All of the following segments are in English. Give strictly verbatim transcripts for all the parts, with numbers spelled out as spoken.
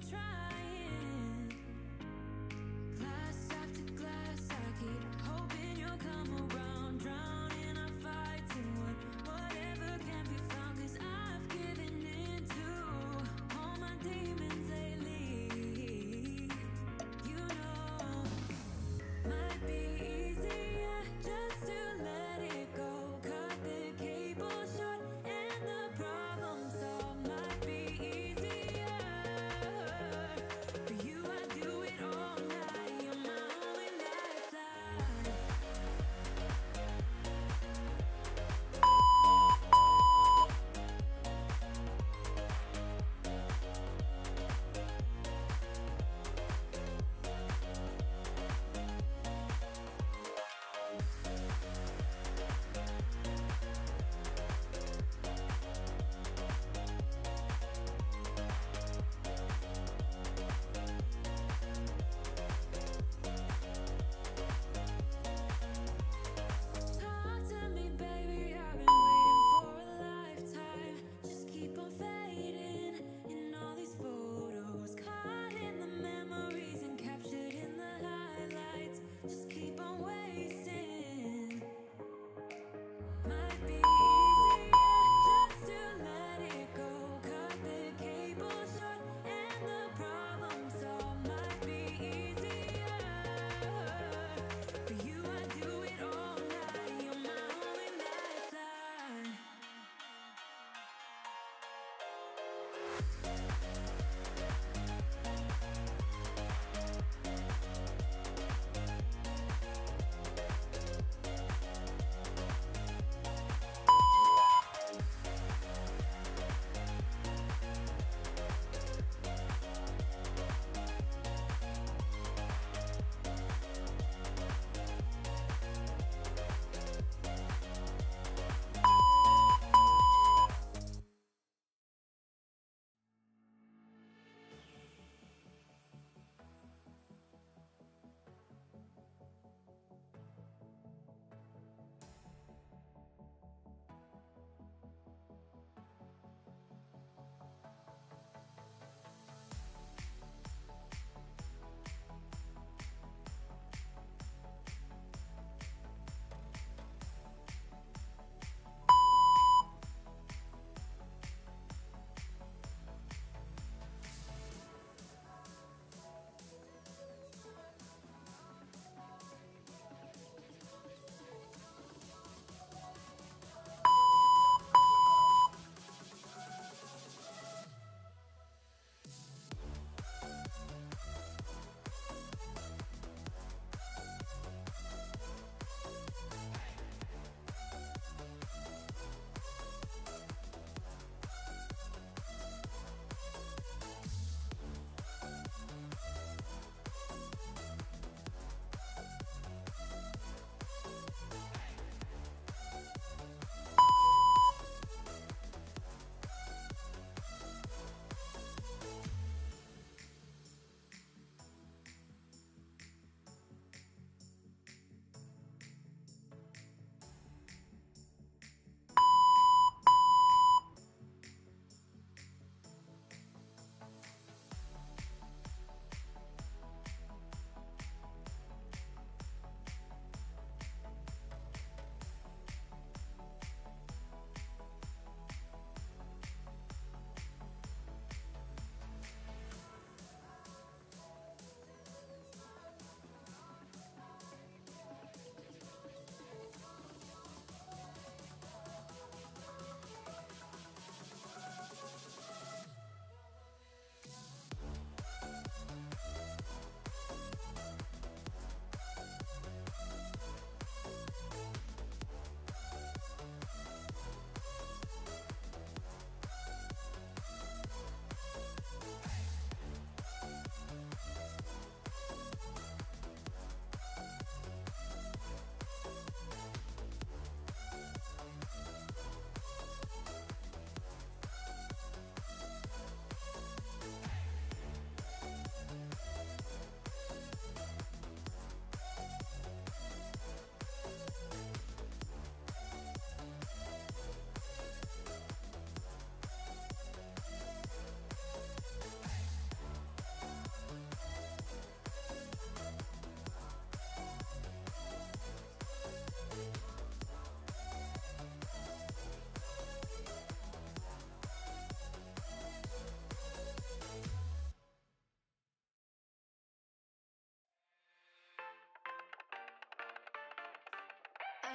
trying. Glass after glass, I keep hoping you'll come around. Drowning our fights in what, whatever can be found. Cause I've given in to all my demons lately. You know, might be easier just to let it go. Cut the cable short and the problem solved. Might be easier.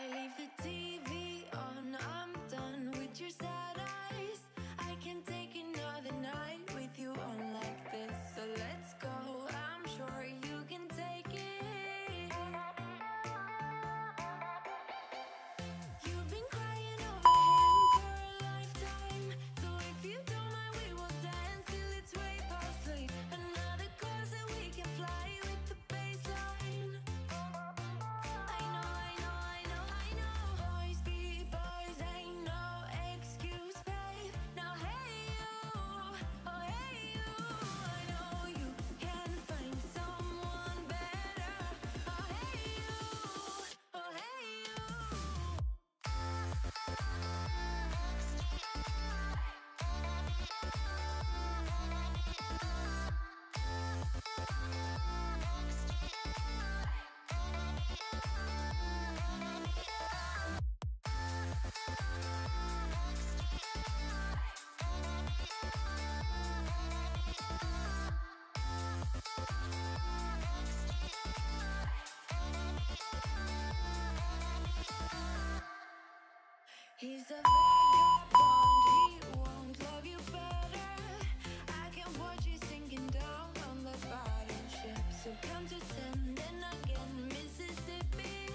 I leave the T V on, I'm done with your sad eyes. I can take another night with you on like this. So let's go, I'm sure you can take it. You've been crying over him for a lifetime. So if you don't mind, we will dance till it's way past late. Another course that we can fly with the baseline. I know, I know, I know, I know. Boys be boys, ain't no excuse, babe. Now hey you, oh hey you, I know you can find someone better. Oh hey you, oh hey you. He's a vagabond, he won't love you better. I can watch you sinking down on the battleship. So count to ten, then again, Mississippi.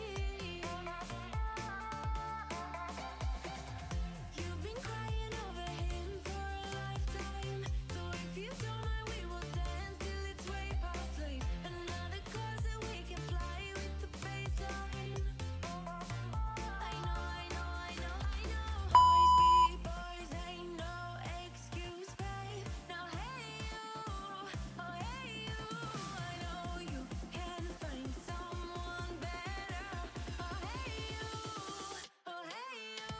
You've been crying over him for a lifetime. So if you don't mind, we will dance till it's way past late. Another course that we can fly with the baseline. I know, I know, I know, I know. Boys be boys, ain't no excuse, babe. Now hey you, oh hey you, I know you can find someone better. Oh hey you, oh hey you.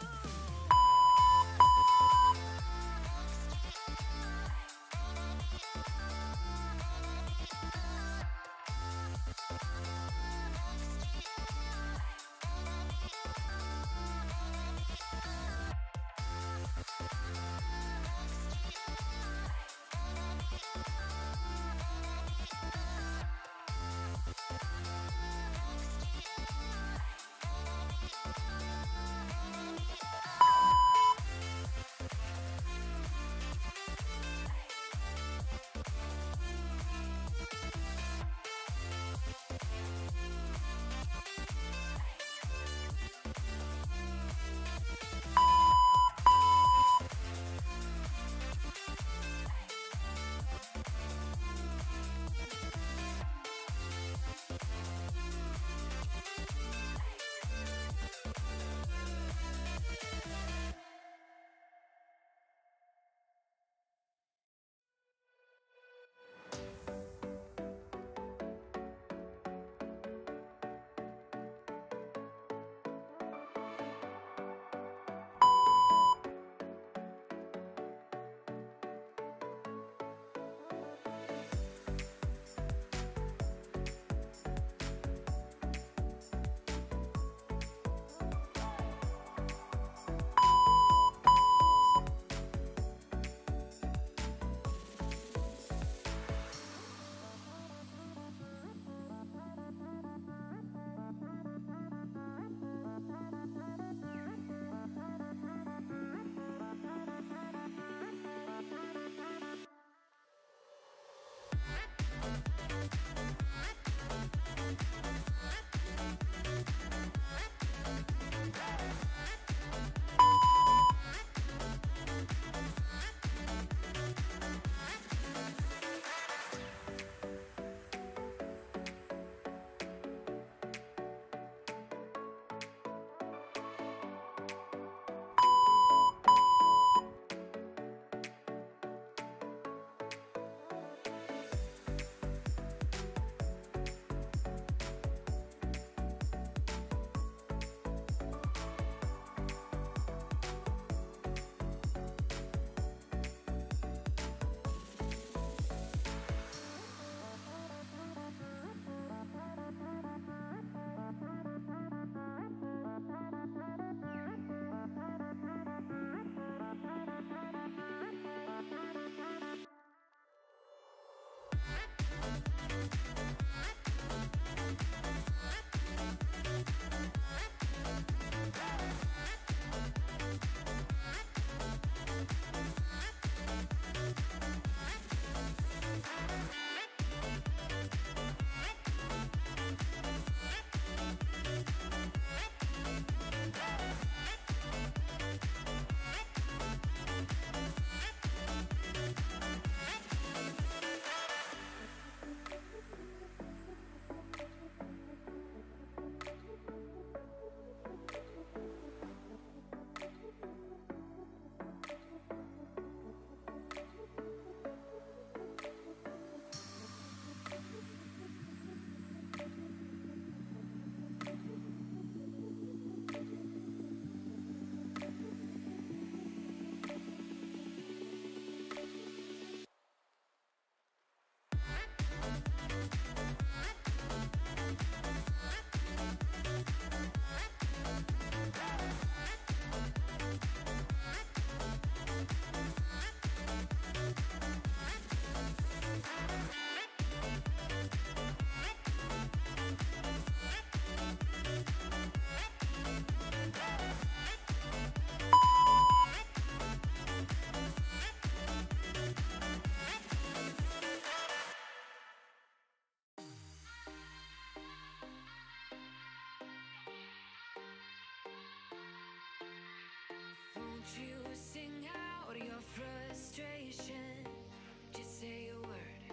you sing out your frustration. Just say a word.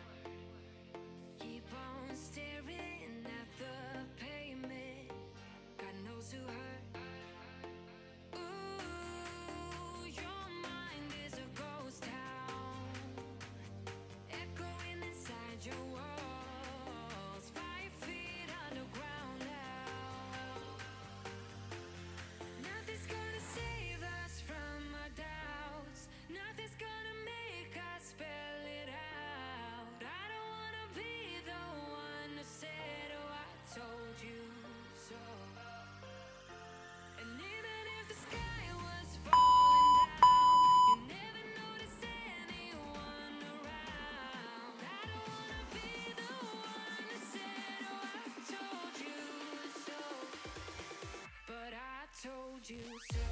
Keep on staring at the pavement. God knows who hurt. Ooh, your mind is a ghost town, echoing inside your walls, five feet underground now. Nothing's gonna save us from our doubts. Nothing's gonna make us spell it out. I don't wanna be the one who said, oh, I told you so. And even if the sky was falling down, you never noticed anyone around. I don't wanna be the one who said, oh, I told you so. But I told you so.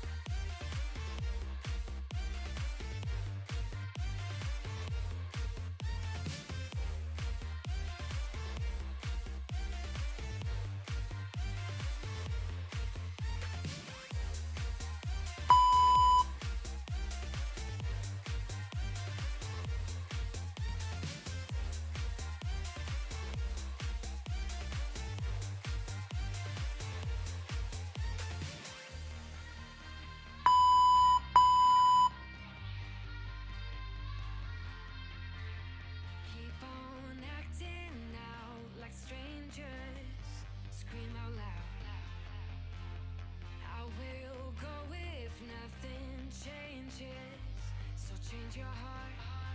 Keep on acting out like strangers. Scream out loud. I will go if nothing changes. So change your heart.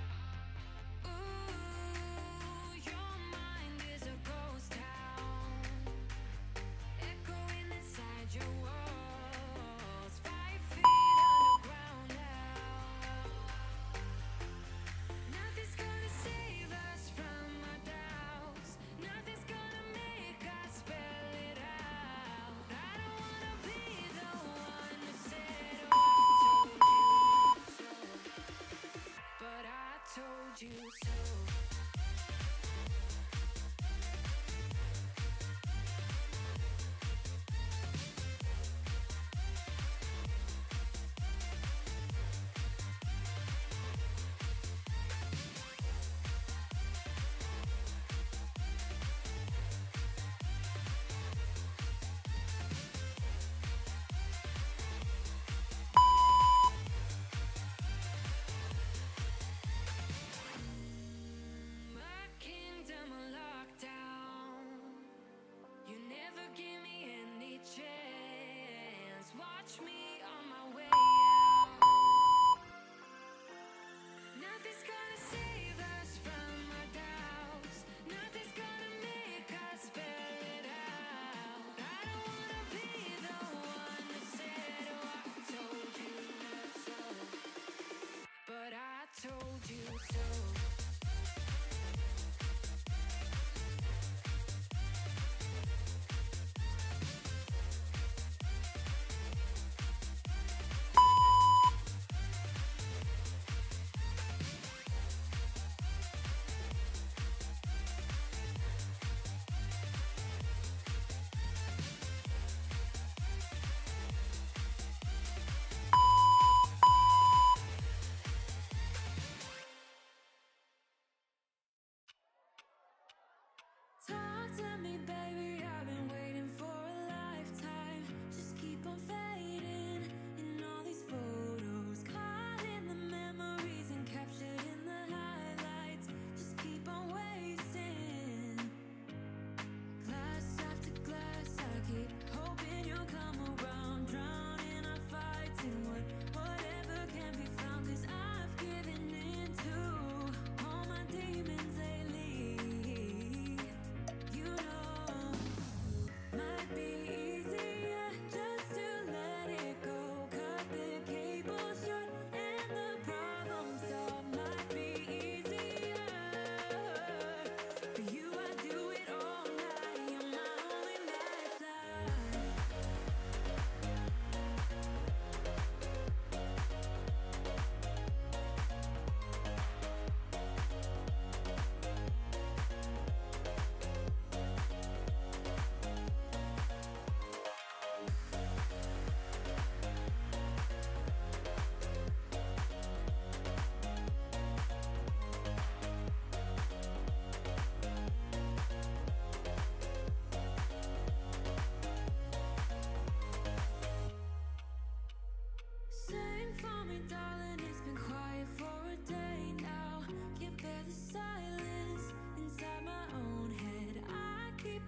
Ooh, your mind is a ghost town, echoing inside your walls, five feet underground now. Nothing's gonna save us from our doubts. Nothing's gonna make us spell it out. I don't wanna be the one who said, oh, I told you so. But I told you so. My kingdom on lockdown. You never give me any chance. Watch me on my way out. Nothing's gonna save us from our doubts. Nothing's gonna make us spell it out. I don't wanna be the one who said, oh, I told you so. But I told you so.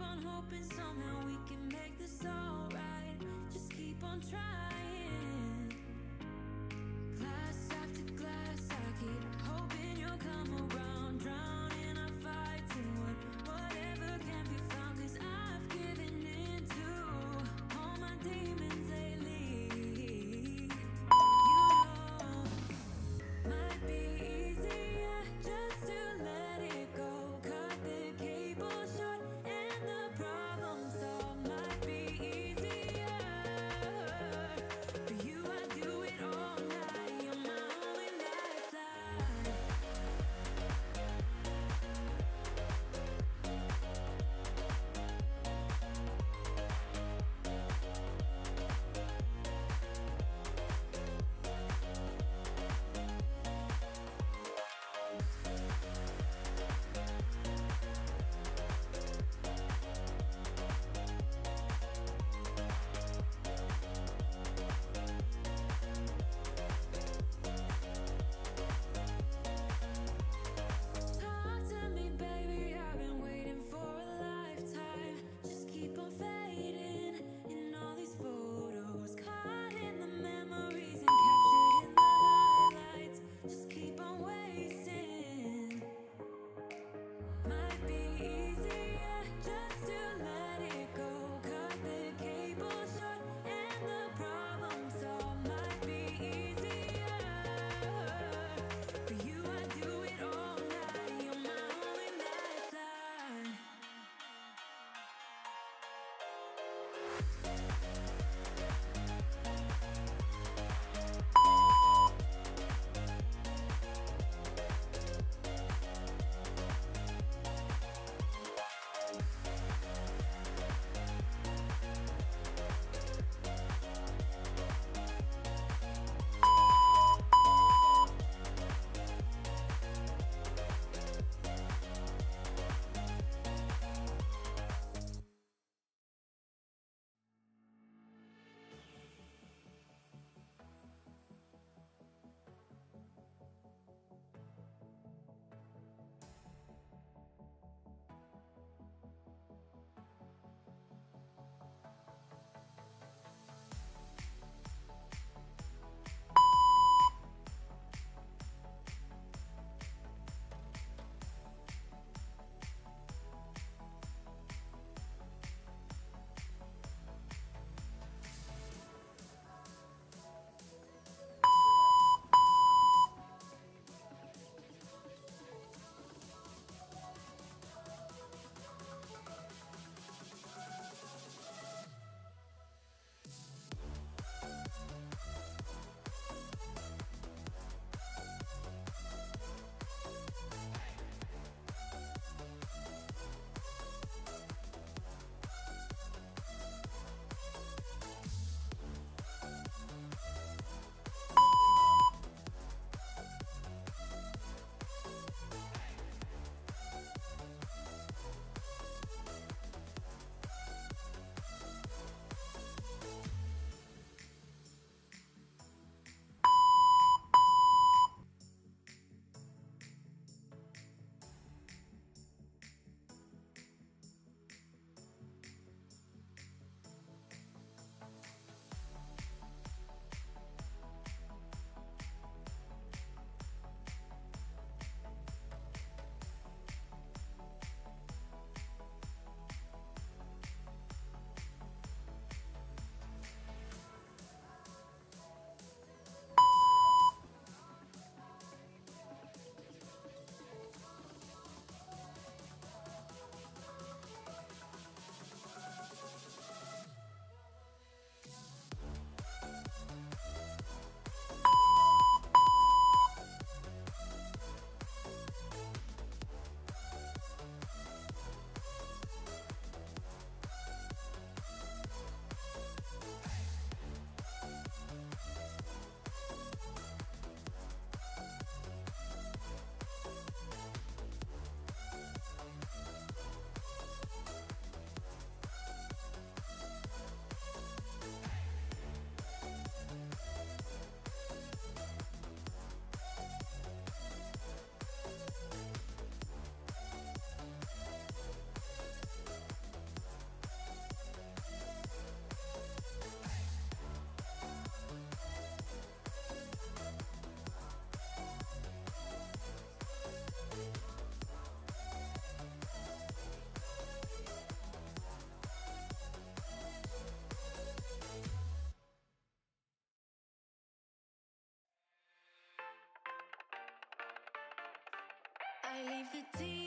on hoping somehow we can make this alright. Just keep on trying. Glass after glass, I keep hoping you'll come around. Drowning our fights in what, whatever can be found. Cause I've given in to all my demons lately. You know, might be easier just to let it go. Cut the cable short and the problem solved. Might be easier for you. I do it all night. You're my only lifeline. the deep.